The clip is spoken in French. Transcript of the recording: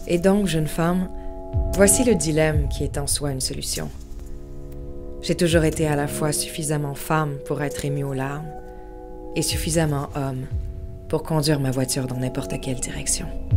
Et donc, jeune femme, voici le dilemme qui est en soi une solution. J'ai toujours été à la fois suffisamment femme pour être émue aux larmes et suffisamment homme pour conduire ma voiture dans n'importe quelle direction.